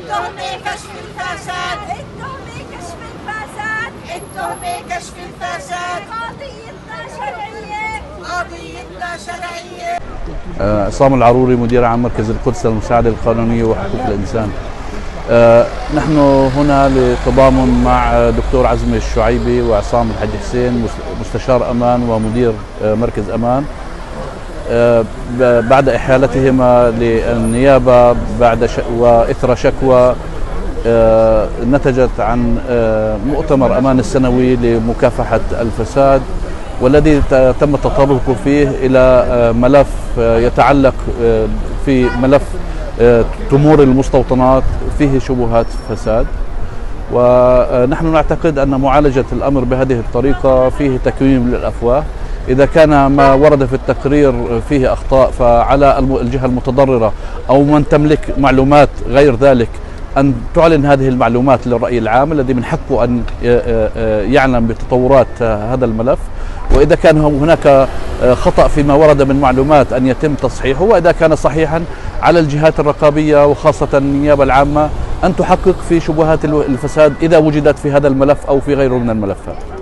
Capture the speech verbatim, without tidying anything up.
التهمة كشف الفساد، التهمة كشف الفساد، التهمة كشف الفساد، قضيتنا شرعية، قضيتنا شرعية. عصام العروري، مدير عام مركز القدس للمساعدة القانونية وحقوق الإنسان. آه نحن هنا لتضامن مع دكتور عزمي الشعيبي وعصام الحج حسين مستشار أمان ومدير آه مركز أمان آه بعد إحالتهما للنيابة بعد ش... وإثر شكوى آه نتجت عن آه مؤتمر أمان السنوي لمكافحة الفساد، والذي تم التطرق فيه إلى آه ملف آه يتعلق آه في ملف تمور المستوطنات فيه شبهات فساد، ونحن نعتقد أن معالجة الأمر بهذه الطريقة فيه تكميم للأفواه. إذا كان ما ورد في التقرير فيه أخطاء فعلى الجهة المتضررة أو من تملك معلومات غير ذلك أن تعلن هذه المعلومات للرأي العام الذي من حقه أن يعلم بتطورات هذا الملف، وإذا كان هناك خطأ فيما ورد من معلومات أن يتم تصحيحه، وإذا كان صحيحا على الجهات الرقابية وخاصة النيابة العامة أن تحقق في شبهات الفساد إذا وجدت في هذا الملف أو في غيره من الملفات.